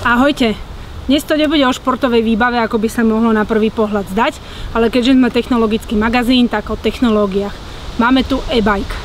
Ahojte! Dnes to nebude o športovej výbave, ako by sa mohlo na prvý pohľad zdať, ale keďže sme technologický magazín, tak o technológiách. Máme tu e-bike.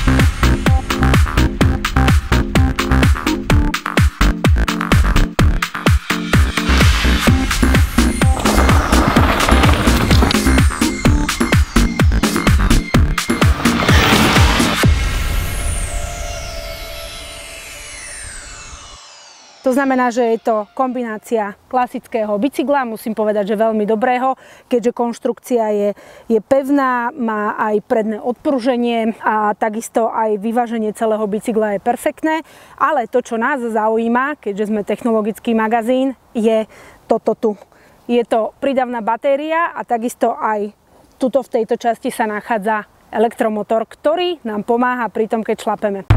To znamená, že je to kombinácia klasického bicykla, musím povedať, že veľmi dobrého, keďže konštrukcia je pevná, má aj predné odpruženie a takisto aj vyváženie celého bicykla je perfektné. Ale to, čo nás zaujíma, keďže sme technologický magazín, je toto tu. Je to prídavná batéria a takisto aj tuto v tejto časti sa nachádza elektromotor, ktorý nám pomáha pri tom, keď šlapeme.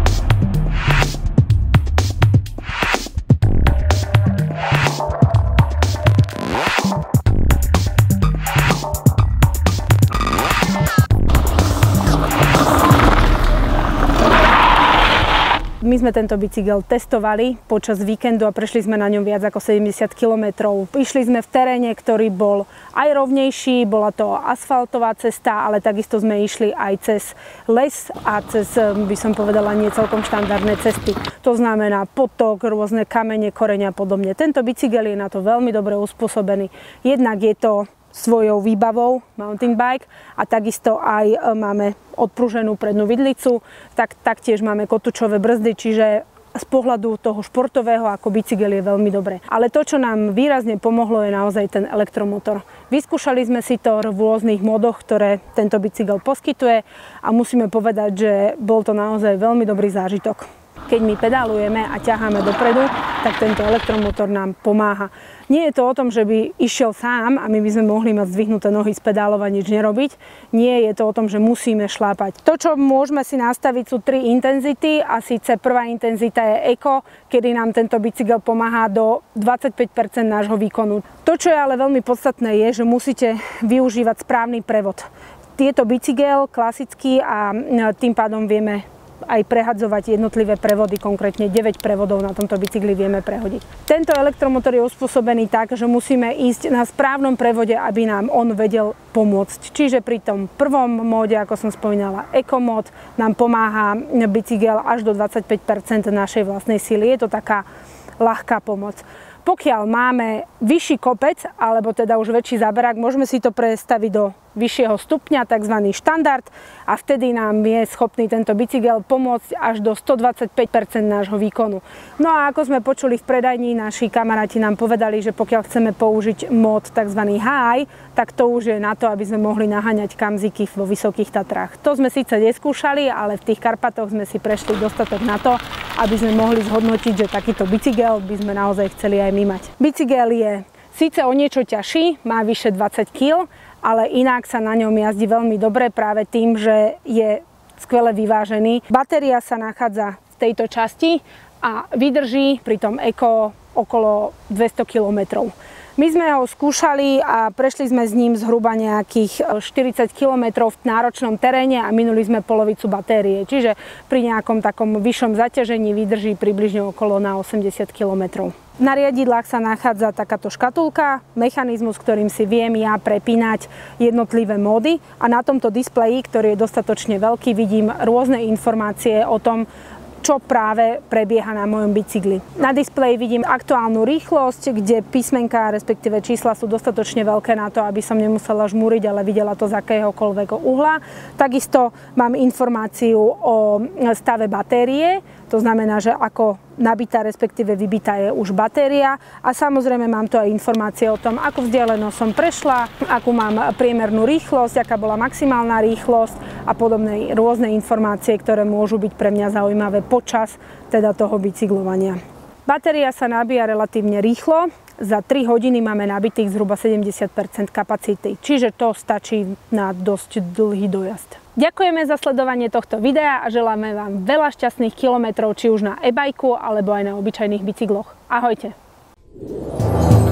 My sme tento bicykel testovali počas víkendu a prešli sme na ňom viac ako 70 km. Išli sme v teréne, ktorý bol aj rovnejší, bola to asfaltová cesta, ale takisto sme išli aj cez les a cez, by som povedala, nie celkom štandardné cesty. To znamená potok, rôzne kamene, koreň a podobne. Tento bicykel je na to veľmi dobre uspôsobený. Jednak je to svojou výbavou mountain bike a takisto aj máme odpruženú prednú vidlicu, taktiež máme kotúčové brzdy, čiže z pohľadu toho športového ako bicykel je veľmi dobré. Ale to, čo nám výrazne pomohlo, je naozaj ten elektromotor. Vyskúšali sme si to v rôznych modoch, ktoré tento bicykel poskytuje a musíme povedať, že bol to naozaj veľmi dobrý zážitok. Keď my pedálujeme a ťaháme dopredu, tak tento elektromotor nám pomáha. Nie je to o tom, že by išiel sám a my by sme mohli mať zdvihnuté nohy z pedálovať, nič nerobiť. Nie je to o tom, že musíme šlápať. To, čo môžeme si nastaviť, sú 3 intenzity a síce prvá intenzita je Eco, kedy nám tento bicykel pomáha do 25% nášho výkonu. To, čo je ale veľmi podstatné, je, že musíte využívať správny prevod. Tieto bicykel klasický a tým pádom vieme aj prehadzovať jednotlivé prevody, konkrétne 9 prevodov na tomto bicykli vieme prehodiť. Tento elektromotor je uspôsobený tak, že musíme ísť na správnom prevode, aby nám on vedel pomôcť. Čiže pri tom prvom móde, ako som spomínala, Eco mod, nám pomáha bicykel až do 25% našej vlastnej sily. Je to taká ľahká pomoc. Pokiaľ máme vyšší kopec, alebo teda už väčší záberák, môžeme si to prestaviť do vyššieho stupňa, tzv. Štandard, a vtedy nám je schopný tento bicykel pomôcť až do 125% nášho výkonu. No a ako sme počuli v predajni, naši kamaráti nám povedali, že pokiaľ chceme použiť mód tzv. High, tak to už je na to, aby sme mohli naháňať kamziky vo Vysokých Tatrách. To sme síce neskúšali, ale v tých Karpatoch sme si prešli dostatok na to, aby sme mohli zhodnotiť, že takýto bicykel by sme naozaj chceli aj my mať. Bicykel je síce o niečo ťažší, má vyše 20 kg, ale inak sa na ňom jazdí veľmi dobre práve tým, že je skvele vyvážený. Batéria sa nachádza v tejto časti a vydrží pri tom Eco okolo 200 km. My sme ho skúšali a prešli sme s ním zhruba nejakých 40 km v náročnom teréne a minuli sme polovicu batérie. Čiže pri nejakom takom vyššom zaťažení vydrží približne okolo na 80 km. Na riadidlách sa nachádza takáto škatulka, mechanizmus, ktorým si viem ja prepínať jednotlivé módy a na tomto displeji, ktorý je dostatočne veľký, vidím rôzne informácie o tom, čo práve prebieha na mojom bicykli. Na displeji vidím aktuálnu rýchlosť, kde písmenká, respektíve čísla sú dostatočne veľké na to, aby som nemusela žmúriť, ale videla to z akéhokoľvek uhla. Takisto mám informáciu o stave batérie, to znamená, že ako nabitá, respektíve vybitá je už batéria a samozrejme mám tu aj informácie o tom, akú vzdialenosť som prešla, akú mám priemernú rýchlosť, aká bola maximálna rýchlosť a podobné rôzne informácie, ktoré môžu byť pre mňa zaujímavé počas teda toho bicyklovania. Batéria sa nabíja relatívne rýchlo. Za 3 hodiny máme nabitých zhruba 70% kapacity, čiže to stačí na dosť dlhý dojazd. Ďakujeme za sledovanie tohto videa a želáme vám veľa šťastných kilometrov, či už na e-bajku alebo aj na obyčajných bicykloch. Ahojte!